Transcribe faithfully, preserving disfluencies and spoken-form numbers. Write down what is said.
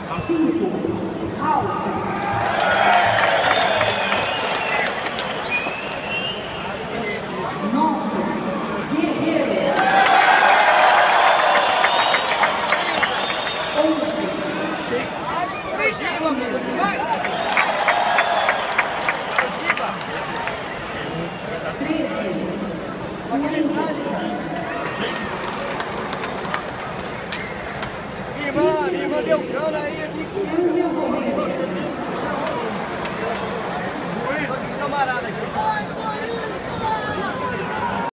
cinco, Ralph. Irmã, deu cano aí, eu te encontro. Camarada aqui.